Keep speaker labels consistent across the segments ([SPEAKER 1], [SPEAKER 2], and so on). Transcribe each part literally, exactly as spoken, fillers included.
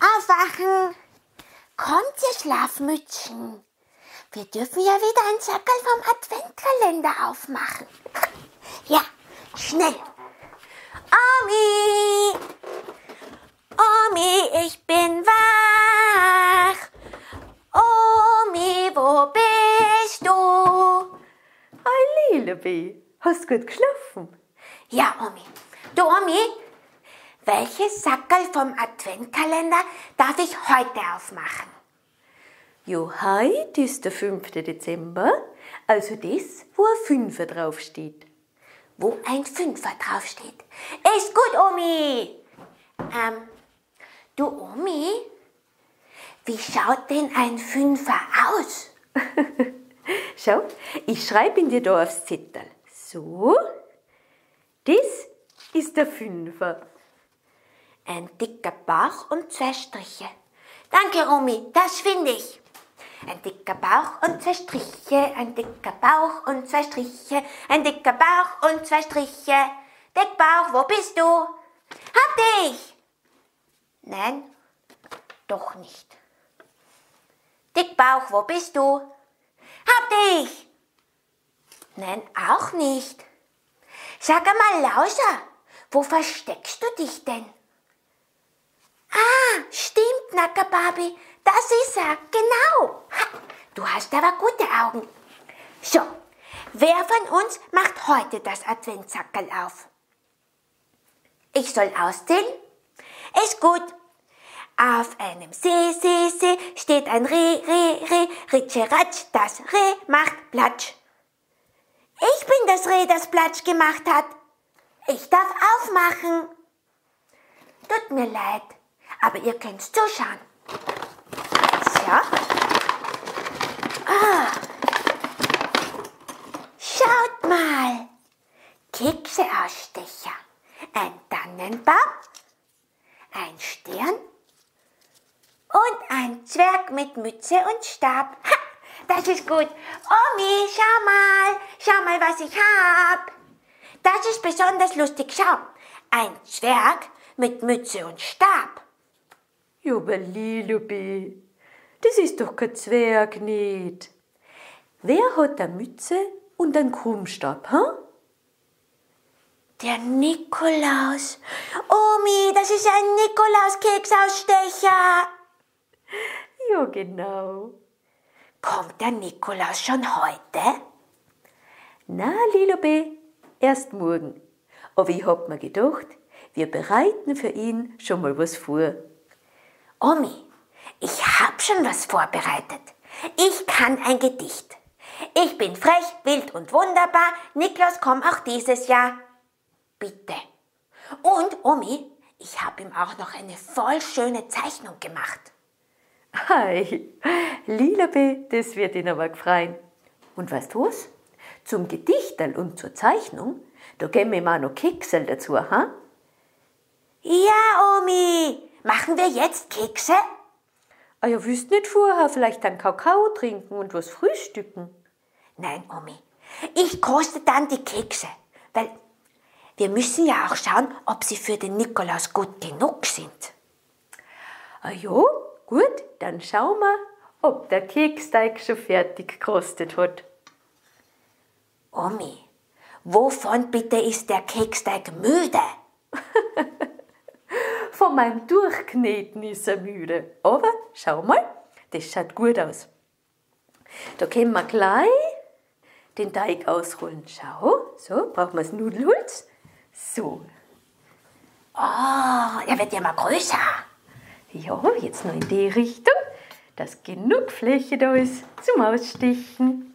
[SPEAKER 1] Aufwachen! Kommt, ihr Schlafmütchen. Wir dürfen ja wieder ein Sackerl vom Adventkalender aufmachen. Ja, schnell. Omi! Omi, ich bin wach. Omi, wo bist du?
[SPEAKER 2] Ei, Lilebi, hast gut geschlafen?
[SPEAKER 1] Ja, Omi. Du, Omi, welches Sackerl vom Adventkalender darf ich heute aufmachen?
[SPEAKER 2] Jo, heute ist der fünfte Dezember, also das, wo ein Fünfer draufsteht.
[SPEAKER 1] Wo ein Fünfer draufsteht. Ist gut, Omi. Ähm, du, Omi, wie schaut denn ein Fünfer aus?
[SPEAKER 2] Schau, ich schreibe ihn dir da aufs Zettel. So, das ist der Fünfer.
[SPEAKER 1] Ein dicker Bauch und zwei Striche. Danke, Omi, das finde ich. Ein dicker Bauch und zwei Striche, ein dicker Bauch und zwei Striche, ein dicker Bauch und zwei Striche. Dick Bauch, wo bist du? Hab dich! Nein, doch nicht. Dick Bauch, wo bist du? Hab dich! Nein, auch nicht. Sag einmal, Lauser, wo versteckst du dich denn? Ah, stimmt, Nackerbabi, das ist er, genau. Ha, du hast aber gute Augen. So, wer von uns macht heute das Adventssackerl auf? Ich soll auszählen? Ist gut. Auf einem See, See, See steht ein Reh, Reh, Reh, Ritscheratsch, das Reh macht Platsch. Ich bin das Reh, das Platsch gemacht hat. Ich darf aufmachen. Tut mir leid, aber ihr könnt zuschauen. So. Ah. Schaut mal. Kekseausstecher. Ein Tannenbaum. Ein Stern. Und ein Zwerg mit Mütze und Stab. Ha, das ist gut. Omi, schau mal. Schau mal, was ich hab. Das ist besonders lustig. Schau. Ein Zwerg mit Mütze und Stab.
[SPEAKER 2] Ja, aber Lilebi, das ist doch kein Zwerg nicht. Wer hat eine Mütze und einen Krummstab, hm?
[SPEAKER 1] Der Nikolaus. Omi, das ist ein Nikolaus-Keksausstecher.
[SPEAKER 2] Ja, genau.
[SPEAKER 1] Kommt der Nikolaus schon heute?
[SPEAKER 2] Na, Lilebi, erst morgen. Aber ich hab mir gedacht, wir bereiten für ihn schon mal was vor.
[SPEAKER 1] Omi, ich hab schon was vorbereitet. Ich kann ein Gedicht. Ich bin frech, wild und wunderbar. Nikolaus, komm auch dieses Jahr. Bitte. Und, Omi, ich habe ihm auch noch eine voll schöne Zeichnung gemacht.
[SPEAKER 2] Hi, Lilebi, das wird ihn aber gefreien. Und weißt du was? Zum Gedichtel und zur Zeichnung, da geben wir mal noch Keksel dazu, ha?
[SPEAKER 1] Ja, Omi. Machen wir jetzt Kekse?
[SPEAKER 2] Ah ja, willst nicht vorher vielleicht einen Kakao trinken und was frühstücken?
[SPEAKER 1] Nein, Omi. Ich koste dann die Kekse, weil wir müssen ja auch schauen, ob sie für den Nikolaus gut genug sind.
[SPEAKER 2] Ah ja, gut, dann schauen wir, ob der Keksteig schon fertig gekostet hat.
[SPEAKER 1] Omi, wovon bitte ist der Keksteig müde?
[SPEAKER 2] Von meinem Durchkneten ist er müde. Aber schau mal, das schaut gut aus. Da können wir gleich den Teig ausrollen. Schau, so, brauchen wir das Nudelholz. So.
[SPEAKER 1] Oh, er wird ja mal größer.
[SPEAKER 2] Ja, jetzt noch in die Richtung, dass genug Fläche da ist zum Ausstechen.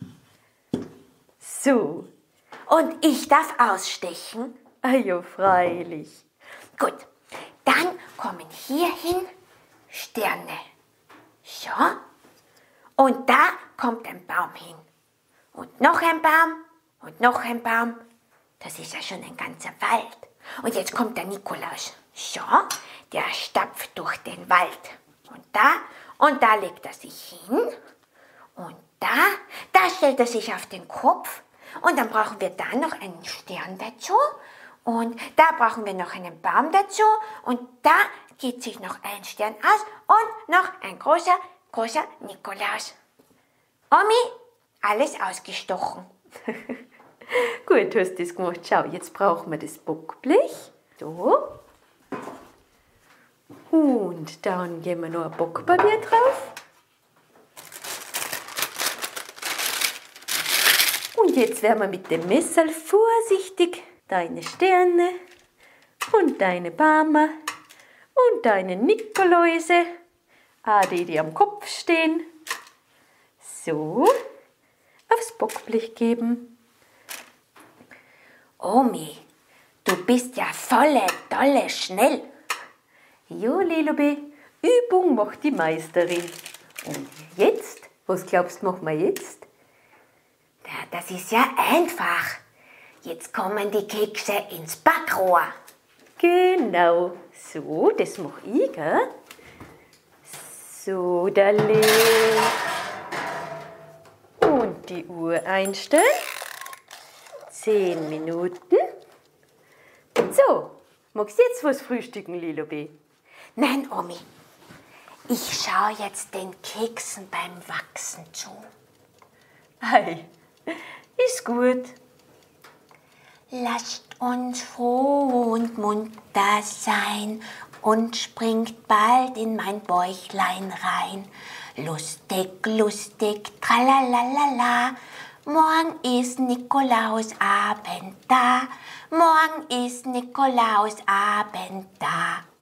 [SPEAKER 2] So.
[SPEAKER 1] Und ich darf ausstechen?
[SPEAKER 2] Ah ja, freilich.
[SPEAKER 1] Gut, dann kommen hierhin Sterne. So. Und da kommt ein Baum hin. Und noch ein Baum und noch ein Baum. Das ist ja schon ein ganzer Wald. Und jetzt kommt der Nikolaus. So, der stapft durch den Wald. Und da, und da legt er sich hin. Und da, da stellt er sich auf den Kopf. Und dann brauchen wir da noch einen Stern dazu. Und da brauchen wir noch einen Baum dazu. Und da geht sich noch ein Stern aus und noch ein großer, großer Nikolaus. Omi, alles ausgestochen.
[SPEAKER 2] Gut, hast du das gemacht. Schau, jetzt brauchen wir das Backblech. So. Und dann geben wir noch ein Backpapier drauf. Und jetzt werden wir mit dem Messer vorsichtig deine Sterne und deine Bäume und deine Nikoläuse, auch die, die am Kopf stehen, so aufs Backblech geben.
[SPEAKER 1] Omi, du bist ja volle, dolle schnell.
[SPEAKER 2] Ja, Lilobi, Übung macht die Meisterin. Und jetzt, was glaubst du, machen wir jetzt?
[SPEAKER 1] Ja, das ist ja einfach. Jetzt kommen die Kekse ins Backrohr.
[SPEAKER 2] Genau, so, das mache ich, gell? So, Dale. Und die Uhr einstellen. Zehn Minuten. So, magst du jetzt was frühstücken, Lilobi?
[SPEAKER 1] Nein, Omi, ich schaue jetzt den Keksen beim Wachsen zu.
[SPEAKER 2] Ei, ist gut.
[SPEAKER 1] Lasst uns froh und munter sein und springt bald in mein Bäuchlein rein. Lustig, lustig, tralalala, morgen ist Nikolausabend da, morgen ist Nikolausabend da.